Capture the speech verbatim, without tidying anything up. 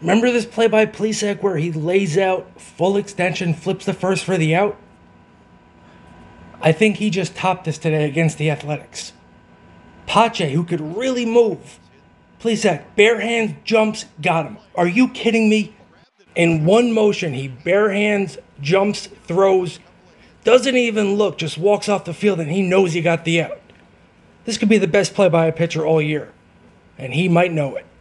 Remember this play by Plesac where he lays out full extension, flips the first for the out? I think he just topped this today against the Athletics. Pache, who could really move. Plesac, bare hands, jumps, got him. Are you kidding me? In one motion, he bare hands, jumps, throws, doesn't even look, just walks off the field and he knows he got the out. This could be the best play by a pitcher all year, and he might know it.